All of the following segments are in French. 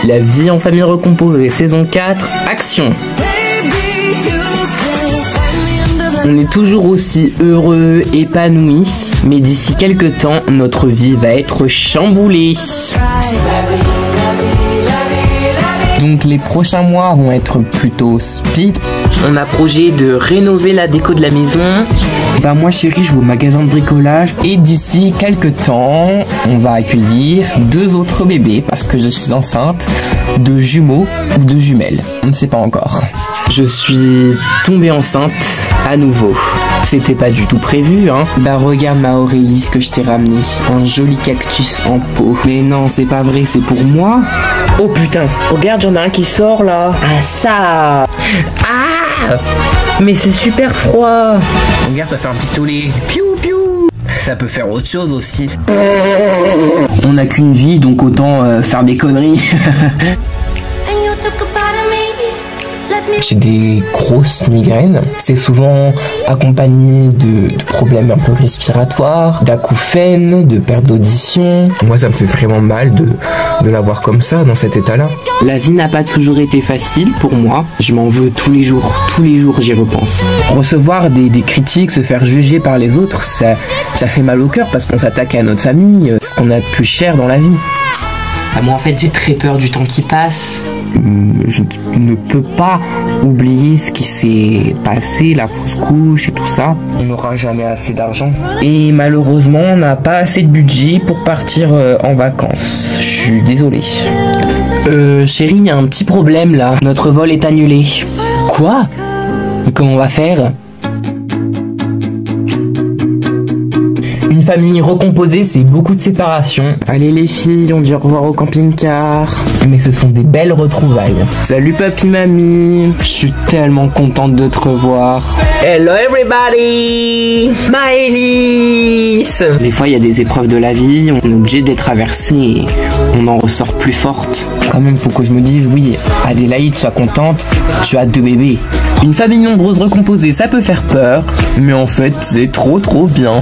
la vie en famille recomposée, saison 4, action. On est toujours aussi heureux, épanoui, mais d'ici quelques temps, notre vie va être chamboulée. Donc les prochains mois vont être plutôt speed. On a projet de rénover la déco de la maison. Bah moi chérie, je vais au magasin de bricolage. Et d'ici quelques temps, on va accueillir 2 autres bébés parce que je suis enceinte de jumeaux ou de jumelles. On ne sait pas encore. Je suis tombée enceinte à nouveau. C'était pas du tout prévu, hein. Bah regarde ma Aurélie, ce que je t'ai ramené. Un joli cactus en pot. Mais non, c'est pas vrai, c'est pour moi. Oh putain, regarde, j'en ai un qui sort là. Ah ça. Ah. Mais c'est super froid. Regarde, ça fait un pistolet. Piou piou. Ça peut faire autre chose aussi. On n'a qu'une vie, donc autant faire des conneries. J'ai des grosses migraines. C'est souvent accompagné de problèmes un peu respiratoires, d'acouphènes, de perte d'audition. Moi, ça me fait vraiment mal de l'avoir comme ça, dans cet état-là. La vie n'a pas toujours été facile pour moi. Je m'en veux tous les jours j'y repense. Recevoir des critiques, se faire juger par les autres, ça fait mal au cœur parce qu'on s'attaque à notre famille, ce qu'on a de plus cher dans la vie. Ah, moi en fait j'ai très peur du temps qui passe. Je ne peux pas oublier ce qui s'est passé, la fausse couche et tout ça. On n'aura jamais assez d'argent. Et malheureusement on n'a pas assez de budget pour partir en vacances. Je suis désolé. Chérie, il y a un petit problème là. Notre vol est annulé. Quoi? Mais comment on va faire? Une famille recomposée, c'est beaucoup de séparation. Allez les filles, on dit au revoir au camping-car. Mais ce sont des belles retrouvailles. Salut papy, mamie. Je suis tellement contente de te revoir. Hello everybody, Maëlys. Des fois, il y a des épreuves de la vie, on est obligé de les traverser et on en ressort plus forte. Quand même, faut que je me dise, oui, Adélaïde, sois contente, tu as 2 bébés. Une famille nombreuse recomposée, ça peut faire peur, mais en fait, c'est trop bien.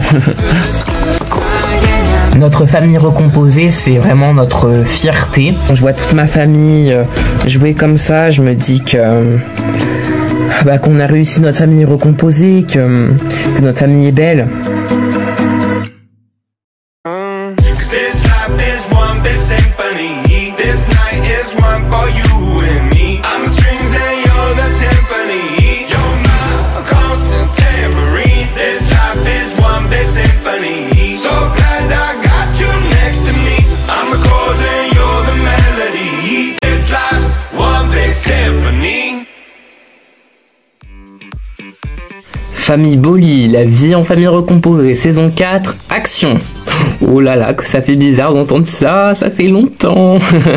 Notre famille recomposée, c'est vraiment notre fierté. Quand je vois toute ma famille jouer comme ça, je me dis que qu'on a réussi notre famille recomposée, que notre famille est belle. Famille Boly, la vie en famille recomposée, saison 4, action. Oh là là, que ça fait bizarre d'entendre ça, ça fait longtemps.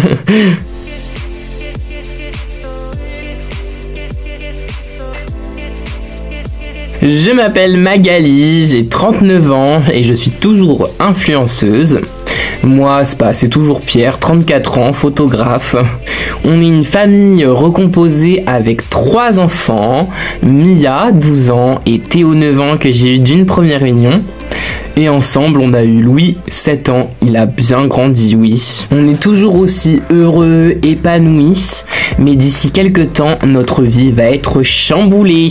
Je m'appelle Magali, j'ai 39 ans et je suis toujours influenceuse. Moi, c'est toujours Pierre, 34 ans, photographe. On est une famille recomposée avec 3 enfants, Mia, 12 ans, et Théo, 9 ans, que j'ai eu d'une première réunion. Et ensemble, on a eu Louis, 7 ans, il a bien grandi, oui. On est toujours aussi heureux, épanoui, mais d'ici quelques temps, notre vie va être chamboulée.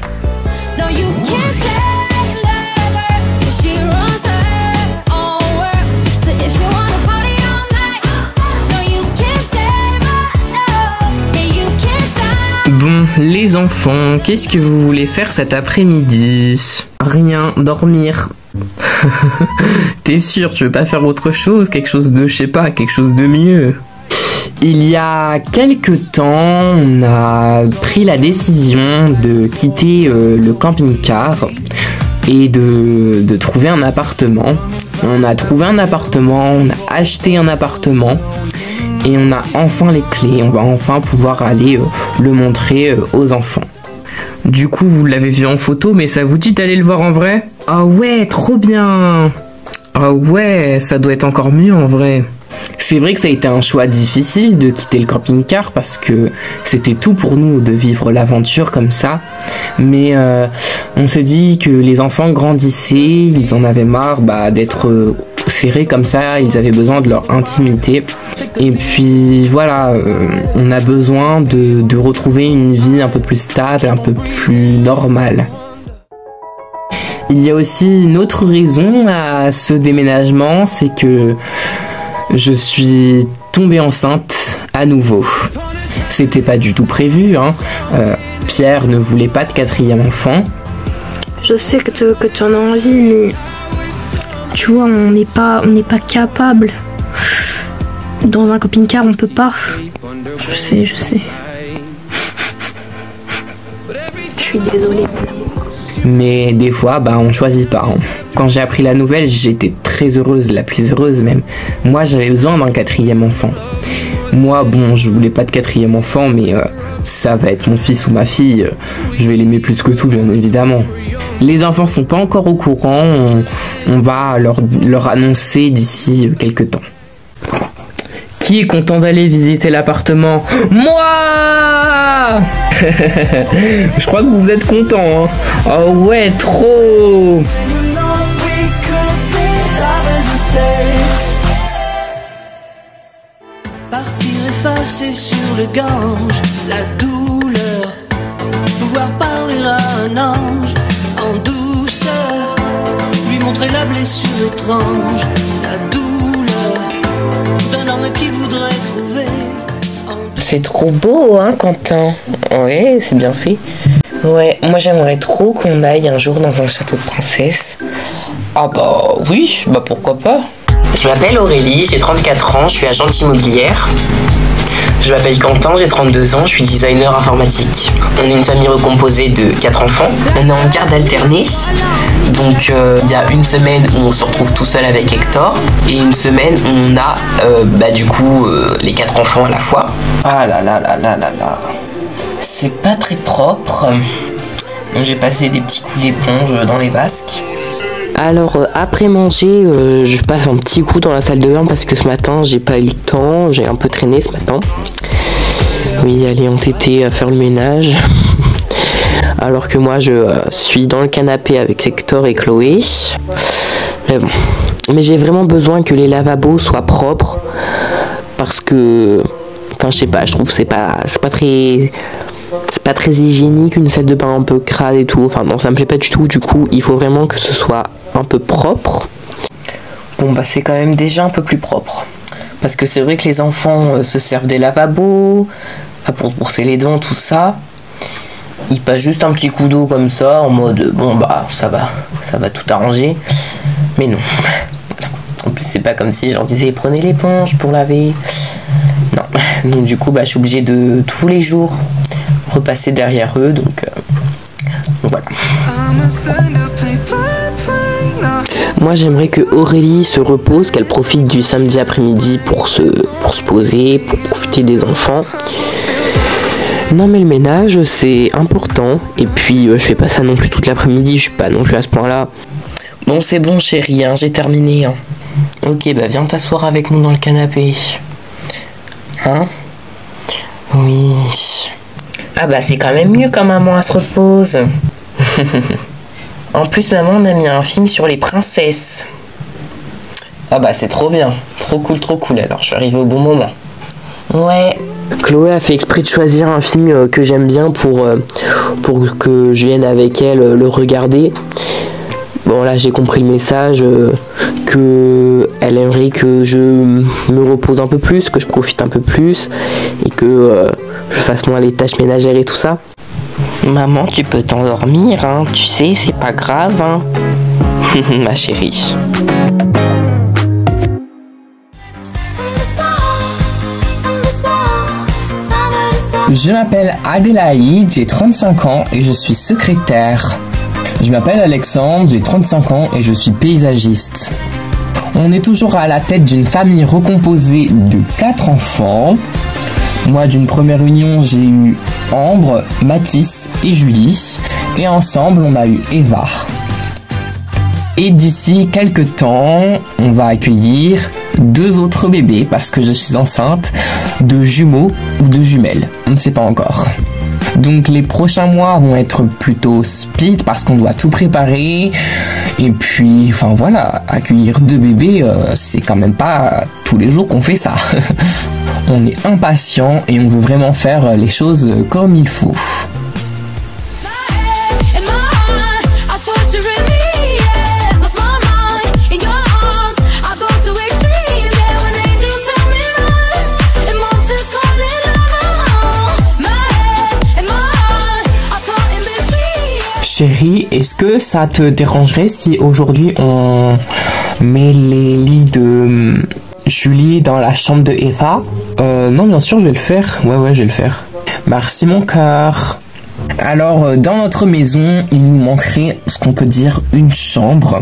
Bon, les enfants, qu'est-ce que vous voulez faire cet après-midi? Rien, dormir. T'es sûr, tu veux pas faire autre chose? Quelque chose de, je sais pas, quelque chose de mieux? Il y a quelques temps, on a pris la décision de quitter le camping-car et de trouver un appartement. On a trouvé un appartement, on a acheté un appartement. Et on a enfin les clés, on va enfin pouvoir aller le montrer aux enfants. Du coup, vous l'avez vu en photo, mais ça vous dit d'aller le voir en vrai? Ah ouais, trop bien! Ah ouais, ça doit être encore mieux en vrai. C'est vrai que ça a été un choix difficile de quitter le camping-car parce que c'était tout pour nous de vivre l'aventure comme ça. Mais on s'est dit que les enfants grandissaient, ils en avaient marre d'être serrés comme ça, ils avaient besoin de leur intimité. Et puis voilà, on a besoin de retrouver une vie un peu plus stable, un peu plus normale. Il y a aussi une autre raison à ce déménagement, c'est que je suis tombée enceinte à nouveau. C'était pas du tout prévu, hein. Pierre ne voulait pas de 4e enfant. Je sais que tu en as envie, mais tu vois, on n'est pas capable. Dans un camping-car, on peut pas. Je sais. Je suis désolée. Mais des fois, on choisit pas. Hein. Quand j'ai appris la nouvelle, j'étais très heureuse, la plus heureuse même. Moi, j'avais besoin d'un 4e enfant. Moi, je voulais pas de 4e enfant, mais ça va être mon fils ou ma fille. Je vais l'aimer plus que tout, bien évidemment. Les enfants sont pas encore au courant. On va leur annoncer d'ici quelques temps. Qui est content d'aller visiter l'appartement? Moi. Je crois que vous êtes content, hein. Oh ouais, trop. Partir effacer sur le Gange la douleur, pouvoir parler à un ange en douceur, lui montrer la blessure étrange, la douleur d'un homme qui voudrait trouver. C'est trop beau, hein, Quentin? Ouais, c'est bien fait. Ouais, moi j'aimerais trop qu'on aille un jour dans un château de princesse. Ah bah oui, pourquoi pas. Je m'appelle Aurélie, j'ai 34 ans, je suis agente immobilière. Je m'appelle Quentin, j'ai 32 ans, je suis designer informatique. On est une famille recomposée de 4 enfants. On est en garde alternée. Donc il y a une semaine où on se retrouve tout seul avec Hector et une semaine où on a les 4 enfants à la fois. Ah là là là là là là. C'est pas très propre. Donc j'ai passé des petits coups d'éponge dans les vasques. Alors après manger, je passe un petit coup dans la salle de bain parce que ce matin j'ai pas eu le temps, j'ai un peu traîné ce matin. Oui, elle est entêtée à faire le ménage. Alors que moi je suis dans le canapé avec Hector et Chloé. Mais bon. Mais j'ai vraiment besoin que les lavabos soient propres. Parce que. Enfin je sais pas, je trouve que c'est pas très hygiénique, une salle de bain un peu crade et tout. Enfin non, ça me plaît pas du tout. Du coup, il faut vraiment que ce soit un peu propre. Bon c'est quand même déjà un peu plus propre. Parce que c'est vrai que les enfants se servent des lavabos pour brosser les dents, tout ça. Ils passent juste un petit coup d'eau comme ça, en mode ça va tout arranger. Mais non. En plus c'est pas comme si je leur disais prenez l'éponge pour laver. Non. Donc du coup je suis obligée de tous les jours repasser derrière eux, donc voilà. Moi j'aimerais que Aurélie se repose, qu'elle profite du samedi après-midi pour se poser, pour profiter des enfants. Non mais le ménage c'est important, et puis je fais pas ça non plus toute l'après-midi, je suis pas non plus à ce point là. Bon c'est bon chérie, hein, j'ai terminé. Hein. Ok viens t'asseoir avec nous dans le canapé. Hein? Oui. Ah c'est quand même mieux quand maman elle se repose. En plus maman on a mis un film sur les princesses. Ah c'est trop bien, trop cool, alors je suis arrivée au bon moment. Ouais. Chloé a fait exprès de choisir un film que j'aime bien pour que je vienne avec elle le regarder. Bon là j'ai compris le message, que elle aimerait que je me repose un peu plus, que je profite un peu plus et que je fasse moins les tâches ménagères et tout ça. Maman tu peux t'endormir, hein, tu sais c'est pas grave, hein. Ma chérie. Je m'appelle Adélaïde, j'ai 35 ans et je suis secrétaire. Je m'appelle Alexandre, j'ai 35 ans et je suis paysagiste. On est toujours à la tête d'une famille recomposée de 4 enfants. Moi, d'une première union, j'ai eu Ambre, Mathis et Julie. Et ensemble, on a eu Eva. Et d'ici quelques temps, on va accueillir 2 autres bébés parce que je suis enceinte de jumeaux ou de jumelles. On ne sait pas encore. Donc les prochains mois vont être plutôt speed parce qu'on doit tout préparer. Et puis, enfin voilà, accueillir 2 bébés, c'est quand même pas tous les jours qu'on fait ça. On est impatient et on veut vraiment faire les choses comme il faut. Chérie, est-ce que ça te dérangerait si aujourd'hui on met les lits de Julie dans la chambre de Eva? Non, bien sûr, je vais le faire. Ouais, je vais le faire. Merci mon cœur. Alors, dans notre maison, il nous manquerait, ce qu'on peut dire, une chambre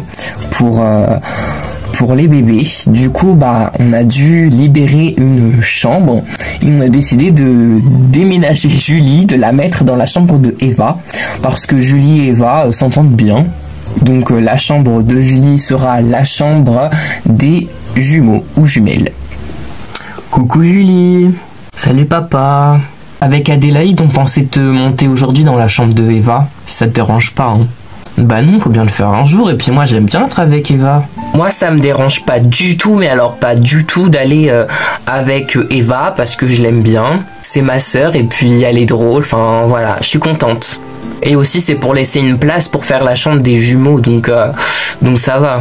pour les bébés. Du coup, on a dû libérer une chambre et on a décidé de déménager Julie, de la mettre dans la chambre de Eva parce que Julie et Eva s'entendent bien. Donc la chambre de Julie sera la chambre des jumeaux ou jumelles. Coucou Julie. Salut papa. Avec Adélaïde, on pensait te monter aujourd'hui dans la chambre de Eva, si ça te dérange pas, hein. Bah non, faut bien le faire un jour, et puis moi j'aime bien être avec Eva. Moi ça me dérange pas du tout, mais alors pas du tout d'aller avec Eva, parce que je l'aime bien. C'est ma sœur, et puis elle est drôle, enfin voilà, je suis contente. Et aussi c'est pour laisser une place pour faire la chambre des jumeaux, donc ça va.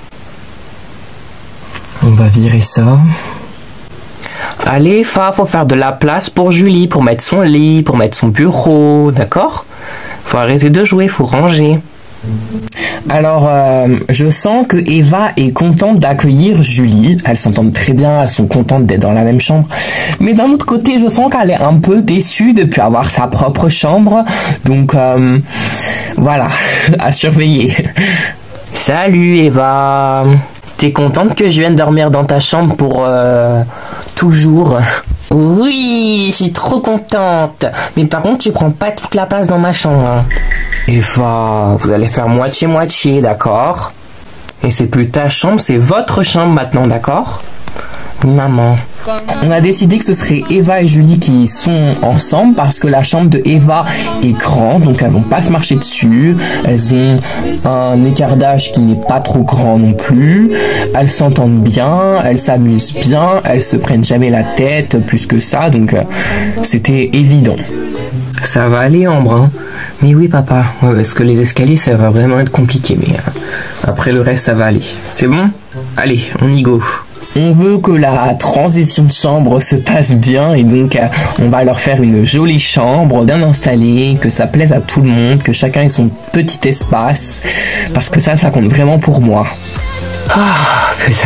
On va virer ça. Allez, faut faire de la place pour Julie, pour mettre son lit, pour mettre son bureau, d'accord? Faut arrêter de jouer, faut ranger. Alors, je sens que Eva est contente d'accueillir Julie. Elles s'entendent très bien, elles sont contentes d'être dans la même chambre. Mais d'un autre côté, je sens qu'elle est un peu déçue de ne plus avoir sa propre chambre. Donc, voilà, à surveiller. Salut Eva. T'es contente que je vienne dormir dans ta chambre pour toujours? Oui, je suis trop contente. Mais par contre, tu prends pas toute la place dans ma chambre. Eva, vous allez faire moitié-moitié, d'accord? Et c'est plus ta chambre, c'est votre chambre maintenant, d'accord? Maman. On a décidé que ce serait Eva et Julie qui sont ensemble parce que la chambre de Eva est grande, donc elles vont pas se marcher dessus. Elles ont un écart d'âge qui n'est pas trop grand non plus. Elles s'entendent bien, elles s'amusent bien, elles se prennent jamais la tête plus que ça, donc c'était évident. Ça va aller Ambre, hein? Mais oui papa, ouais, parce que les escaliers ça va vraiment être compliqué, mais après le reste ça va aller. C'est bon? Allez, on y go. On veut que la transition de chambre se passe bien et donc on va leur faire une jolie chambre bien installée, que ça plaise à tout le monde, que chacun ait son petit espace, parce que ça compte vraiment pour moi. Ah putain.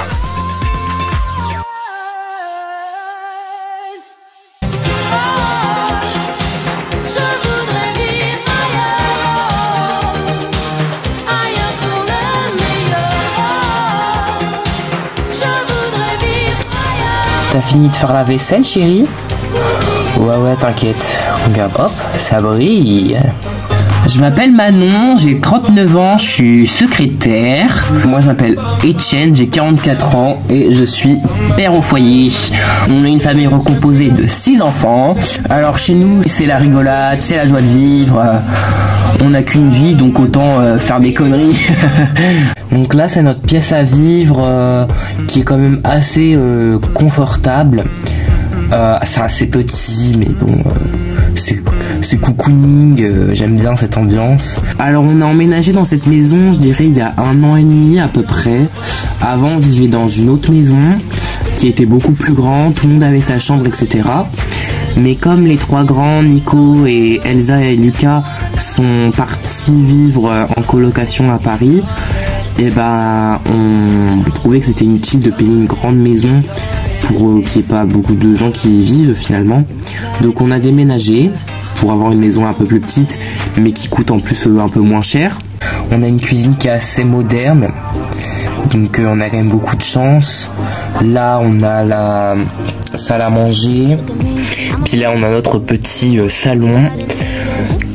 T'as fini de faire la vaisselle, chérie? Ouais, t'inquiète. Regarde, hop, ça brille. Je m'appelle Manon, j'ai 39 ans, je suis secrétaire. Moi, je m'appelle Etienne, j'ai 44 ans et je suis père au foyer. On est une famille recomposée de 6 enfants. Alors, chez nous, c'est la rigolade, c'est la joie de vivre. On n'a qu'une vie, donc autant faire des conneries. Donc là, c'est notre pièce à vivre qui est quand même assez confortable. C'est assez petit, mais bon, c'est cocooning, j'aime bien cette ambiance. Alors, on a emménagé dans cette maison, je dirais, il y a 1 an et demi à peu près. Avant, on vivait dans une autre maison qui était beaucoup plus grande, tout le monde avait sa chambre, etc. Mais comme les 3 grands, Nico et Elsa et Lucas, sont partis vivre en colocation à Paris, et ben on trouvait que c'était inutile de payer une grande maison pour qu'il n'y ait pas beaucoup de gens qui y vivent finalement. Donc on a déménagé pour avoir une maison un peu plus petite, mais qui coûte en plus un peu moins cher. On a une cuisine qui est assez moderne, donc on a quand même beaucoup de chance. Là on a la salle à manger, puis là on a notre petit salon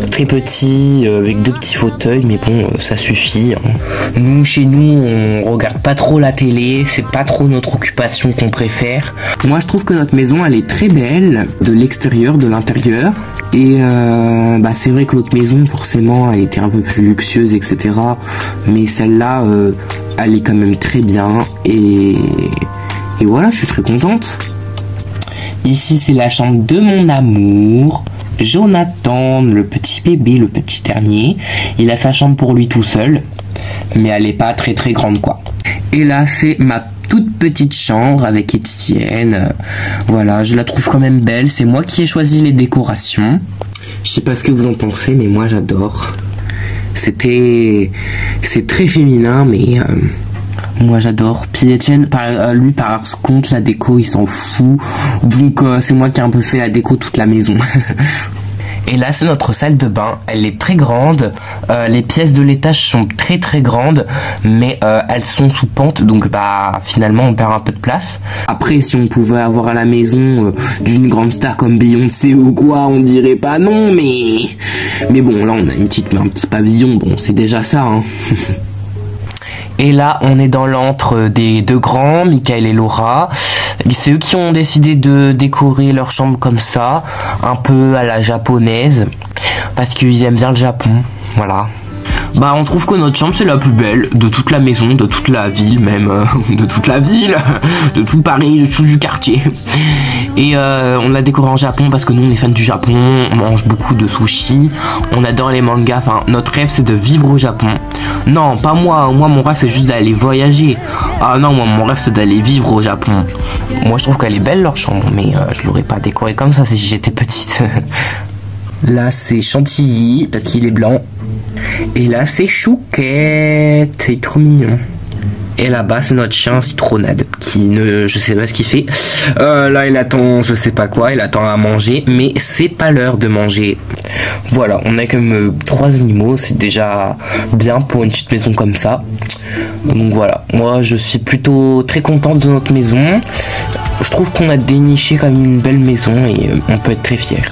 très petit, avec 2 petits fauteuils, mais bon, ça suffit. Hein. Nous, chez nous, on regarde pas trop la télé, c'est pas trop notre occupation qu'on préfère. Moi, je trouve que notre maison, elle est très belle, de l'extérieur, de l'intérieur. Et c'est vrai que l'autre maison, forcément, elle était un peu plus luxueuse, etc. Mais celle-là, elle est quand même très bien. Et voilà, je suis très contente. Ici, c'est la chambre de mon amour, Jonathan, le petit bébé, le petit dernier. Il a sa chambre pour lui tout seul, mais elle est pas très très grande, quoi. Et là, c'est ma toute petite chambre avec Étienne. Voilà, je la trouve quand même belle. C'est moi qui ai choisi les décorations. Je sais pas ce que vous en pensez, mais moi j'adore. C'est très féminin, mais moi j'adore. Puis Etienne, lui par contre, la déco il s'en fout. Donc c'est moi qui ai un peu fait la déco toute la maison. Et là c'est notre salle de bain, elle est très grande, les pièces de l'étage sont très très grandes, mais elles sont sous pente, donc finalement on perd un peu de place. Après si on pouvait avoir à la maison d'une grande star comme Beyoncé ou quoi, on dirait pas non, mais bon là on a un petit pavillon, bon c'est déjà ça hein. Et là, on est dans l'antre des 2 grands, Michael et Laura. C'est eux qui ont décidé de décorer leur chambre comme ça, un peu à la japonaise, parce qu'ils aiment bien le Japon, voilà. On trouve que notre chambre c'est la plus belle de toute la maison, de toute la ville même, de toute la ville, de tout Paris, de tout du quartier. Et on l'a décoré en Japon parce que nous on est fans du Japon, on mange beaucoup de sushi, on adore les mangas, enfin notre rêve c'est de vivre au Japon. Non, pas moi, mon rêve c'est juste d'aller voyager. Ah non, moi mon rêve c'est d'aller vivre au Japon. Moi je trouve qu'elle est belle leur chambre, mais je l'aurais pas décorée comme ça si j'étais petite. Là c'est Chantilly parce qu'il est blanc. Et là c'est Chouquette, c'est trop mignon. Et là-bas c'est notre chien Citronnade qui je sais pas ce qu'il fait. Là il attend je sais pas quoi, il attend à manger, mais c'est pas l'heure de manger. Voilà, on a comme 3 animaux, c'est déjà bien pour une petite maison comme ça. Donc voilà, moi je suis plutôt très contente de notre maison. Je trouve qu'on a déniché quand même une belle maison et on peut être très fiers.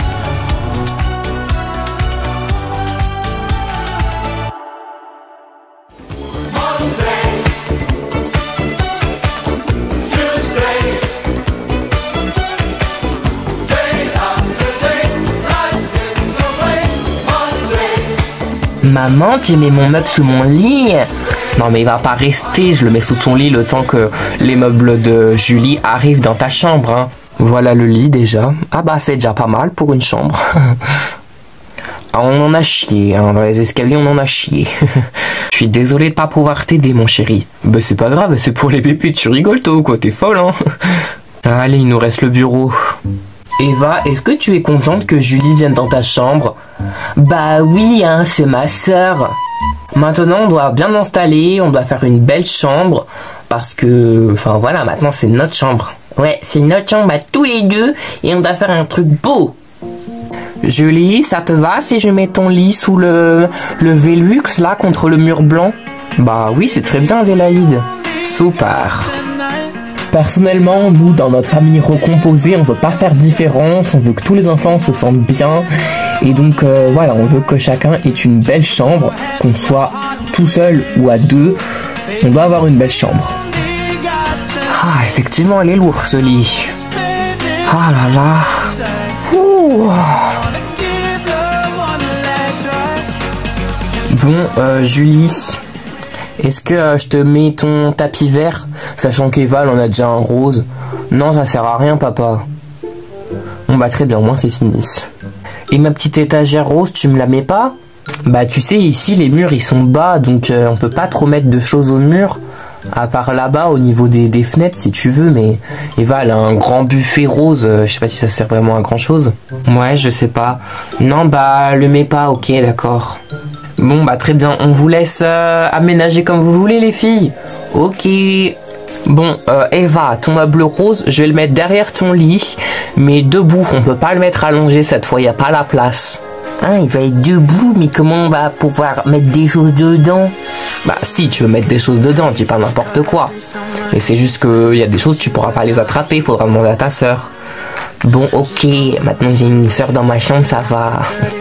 Maman, tu mets mon meuble sous mon lit? Non mais il va pas rester, je le mets sous ton lit le temps que les meubles de Julie arrivent dans ta chambre. Hein. Voilà le lit déjà. Ah c'est déjà pas mal pour une chambre. On en a chié, hein. Dans les escaliers on en a chié. Je suis désolé de pas pouvoir t'aider mon chéri. C'est pas grave, c'est pour les bébés, tu rigoles toi ou quoi, t'es folle hein. Allez, il nous reste le bureau. Eva, est-ce que tu es contente que Julie vienne dans ta chambre? Oui, hein, c'est ma sœur. Maintenant, on doit bien l'installer, on doit faire une belle chambre, parce que, voilà, maintenant c'est notre chambre. Ouais, c'est notre chambre à tous les deux, et on doit faire un truc beau. Julie, ça te va si je mets ton lit sous le Velux, là, contre le mur blanc? Oui, c'est très bien, Adélaïde. Super. Personnellement, nous, dans notre famille recomposée, on ne veut pas faire différence, on veut que tous les enfants se sentent bien. Et donc, voilà, on veut que chacun ait une belle chambre, qu'on soit tout seul ou à 2, on doit avoir une belle chambre. Ah, effectivement, elle est lourde, ce lit. Ah là là. Ouh. Bon, Julie, est-ce que je te mets ton tapis vert, sachant qu'Eva en a déjà un rose? Non, ça sert à rien, papa. Bon très bien, au moins c'est fini. Et ma petite étagère rose, tu me la mets pas? Tu sais, ici les murs ils sont bas, donc on peut pas trop mettre de choses au mur, à part là-bas au niveau des fenêtres si tu veux, mais Eva elle a un grand buffet rose, je sais pas si ça sert vraiment à grand chose. Ouais, je sais pas. Non, le mets pas, ok, d'accord. Bon, très bien, on vous laisse aménager comme vous voulez les filles. Ok. Bon, Eva, ton meuble rose, je vais le mettre derrière ton lit, mais debout, on peut pas le mettre allongé cette fois, il n'y a pas la place. Ah, il va être debout, mais comment on va pouvoir mettre des choses dedans? Si, tu veux mettre des choses dedans, dis pas n'importe quoi. Mais c'est juste qu'il y a des choses, tu pourras pas les attraper, il faudra demander à ta sœur. Bon, ok, maintenant j'ai une sœur dans ma chambre, ça va.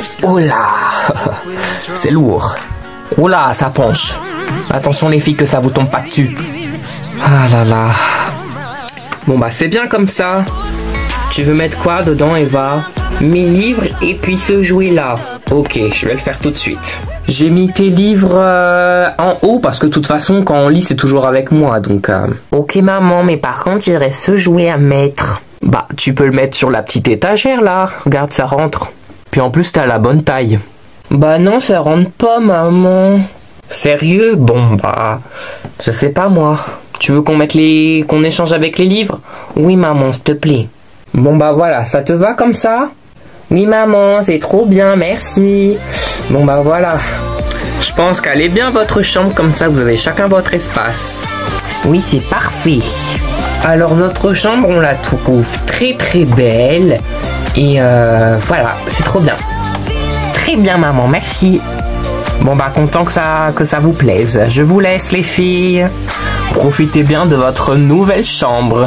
Oh là, c'est lourd. Oh là, ça penche. Attention les filles que ça vous tombe pas dessus. Ah là là. Bon bah c'est bien comme ça. Tu veux mettre quoi dedans Eva? Mes livres et puis ce jouet là. Ok, je vais le faire tout de suite. J'ai mis tes livres en haut parce que de toute façon quand on lit c'est toujours avec moi donc... Ok maman, mais par contre il reste ce jouet à mettre. Bah tu peux le mettre sur la petite étagère là. Regarde, ça rentre. Puis en plus t'as la bonne taille. Bah non, ça rentre pas maman. Sérieux? Bon bah... Je sais pas moi. Tu veux qu'on échange avec les livres? Oui maman, s'il te plaît. Bon bah voilà, ça te va comme ça? Oui maman, c'est trop bien, merci. Bon bah voilà. Je pense qu'elle est bien votre chambre, comme ça vous avez chacun votre espace. Oui, c'est parfait. Alors notre chambre, on la trouve très très belle. Et voilà, c'est trop bien. Très bien maman, merci. Bon bah content que ça vous plaise. Je vous laisse les filles. Profitez bien de votre nouvelle chambre.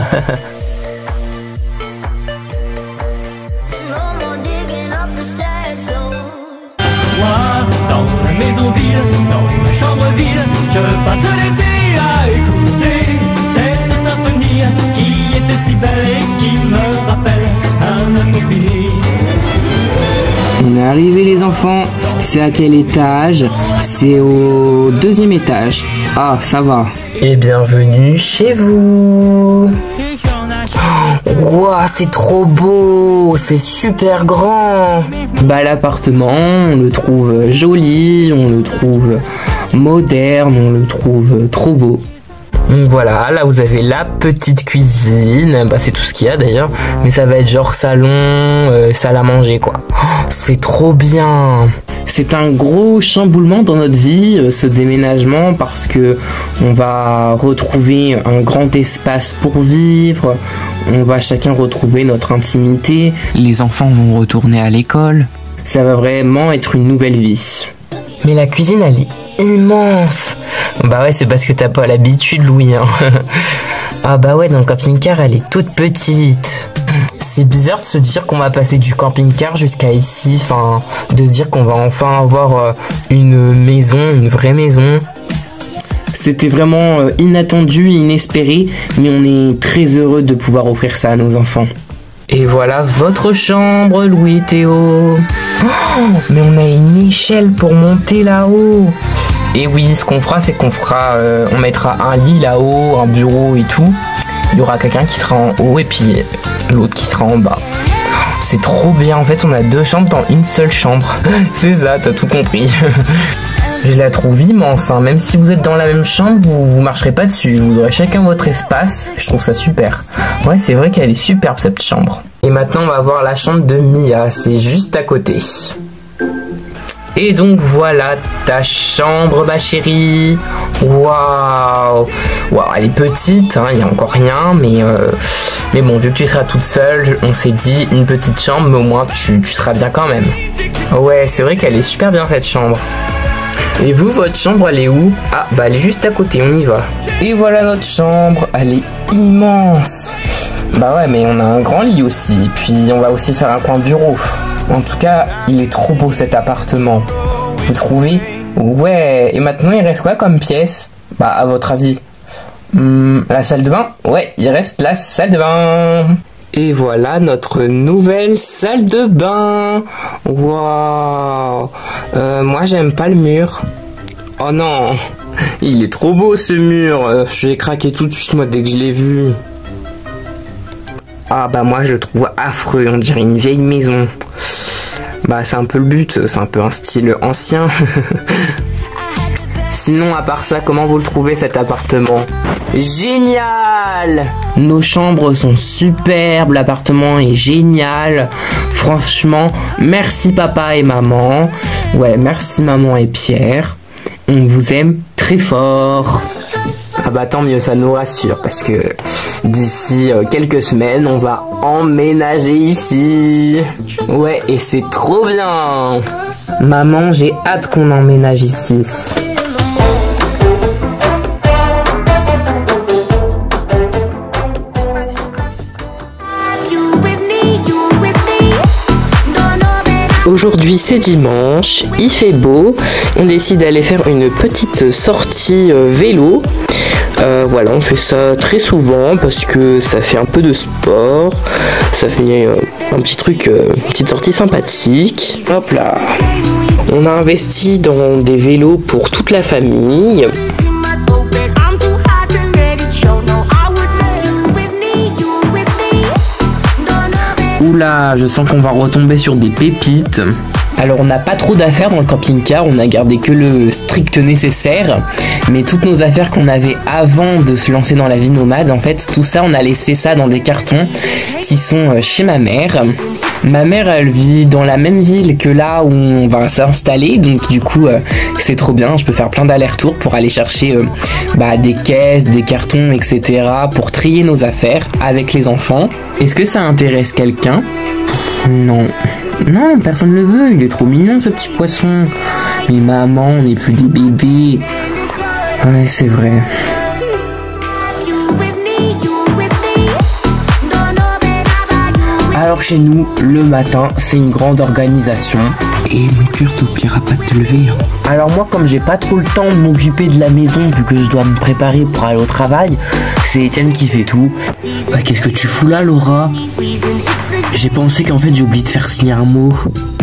Dans la maison vide, dans ma chambre vide, je passe l'été à écouter cette symphonie qui était si belle et qui me rappelle un amour fini. On est arrivé les enfants. C'est à quel étage? C'est au 2e étage. Ah, ça va. Et bienvenue chez vous. Wow, c'est trop beau, c'est super grand. Bah l'appartement, on le trouve joli, on le trouve moderne, on le trouve trop beau. Donc voilà, là vous avez la petite cuisine, bah c'est tout ce qu'il y a d'ailleurs, mais ça va être genre salon, salle à manger quoi. Oh, c'est trop bien. C'est un gros chamboulement dans notre vie, ce déménagement, parce que on va retrouver un grand espace pour vivre, on va chacun retrouver notre intimité. Les enfants vont retourner à l'école. Ça va vraiment être une nouvelle vie. Mais la cuisine, elle est immense. Bah ouais, c'est parce que t'as pas l'habitude, Louis. Hein. Ah bah ouais, dans le camping-car, elle est toute petite. C'est bizarre de se dire qu'on va passer du camping-car jusqu'à ici, enfin, de se dire qu'on va enfin avoir une maison, une vraie maison. C'était vraiment inattendu, inespéré, mais on est très heureux de pouvoir offrir ça à nos enfants. Et voilà votre chambre, Louis et Théo. Oh, mais on a une échelle pour monter là-haut. Et oui, ce qu'on fera, c'est qu'on on mettra un lit là-haut, un bureau et tout. Il y aura quelqu'un qui sera en haut et puis l'autre qui sera en bas. C'est trop bien, en fait on a 2 chambres dans une seule chambre. C'est ça, t'as tout compris. Je la trouve immense, hein. Même si vous êtes dans la même chambre, vous marcherez pas dessus. Vous aurez chacun votre espace, je trouve ça super. Ouais, c'est vrai qu'elle est superbe cette chambre. Et maintenant on va voir la chambre de Mia, c'est juste à côté. Et donc voilà ta chambre ma chérie. Waouh, waouh, elle est petite, hein, il n'y a encore rien, mais bon, vu que tu seras toute seule, on s'est dit une petite chambre, mais au moins tu seras bien quand même. Ouais, c'est vrai qu'elle est super bien cette chambre. Et vous, votre chambre, elle est où? Ah, bah elle est juste à côté, on y va. Et voilà notre chambre, elle est immense. Bah ouais, mais on a un grand lit aussi, puis on va aussi faire un coin bureau. En tout cas, il est trop beau cet appartement. Vous trouvez? Ouais, et maintenant il reste quoi comme pièce? Bah à votre avis? La salle de bain? Ouais, il reste la salle de bain. Et voilà notre nouvelle salle de bain. Waouh. Moi j'aime pas le mur. Oh non, il est trop beau ce mur. J'ai craqué tout de suite moi dès que je l'ai vu. Ah bah moi je le trouve affreux, on dirait une vieille maison. Bah c'est un peu le but, c'est un peu un style ancien. Sinon à part ça, comment vous le trouvez cet appartement? Génial! Nos chambres sont superbes, l'appartement est génial. Franchement, merci papa et maman. Ouais, merci maman et Pierre. On vous aime très fort. Ah bah tant mieux, ça nous rassure parce que d'ici quelques semaines, on va emménager ici. Ouais, et c'est trop bien. Maman, j'ai hâte qu'on emménage ici. Aujourd'hui c'est dimanche, il fait beau, on décide d'aller faire une petite sortie vélo. Voilà, on fait ça très souvent parce que ça fait un peu de sport, ça fait un petit truc, une petite sortie sympathique. Hop là, on a investi dans des vélos pour toute la famille. Oula, je sens qu'on va retomber sur des pépites. Alors on n'a pas trop d'affaires dans le camping-car, on a gardé que le strict nécessaire. Mais toutes nos affaires qu'on avait avant de se lancer dans la vie nomade, en fait, tout ça, on a laissé ça dans des cartons qui sont chez ma mère. Ma mère, elle vit dans la même ville que là où on va s'installer, donc du coup, c'est trop bien. Je peux faire plein d'allers-retours pour aller chercher des caisses, des cartons, etc. pour trier nos affaires avec les enfants. Est-ce que ça intéresse quelqu'un? Non. Non, personne ne le veut, il est trop mignon ce petit poisson. Mais maman, on n'est plus des bébés. Ouais, c'est vrai. Alors chez nous, le matin, c'est une grande organisation. Et mon cœur t'oubliera pas de te lever. Alors moi, comme j'ai pas trop le temps de m'occuper de la maison, vu que je dois me préparer pour aller au travail, c'est Etienne qui fait tout. Qu'est-ce que tu fous là, Laura? J'ai pensé qu'en fait j'ai oublié de faire signer un mot.